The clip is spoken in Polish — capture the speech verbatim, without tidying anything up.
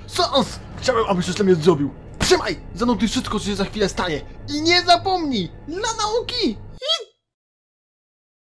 Sans! Chciałem, abyś coś dla mnie zrobił. Trzymaj! Zanotuj wszystko, co się za chwilę stanie. I nie zapomnij! Dla nauki!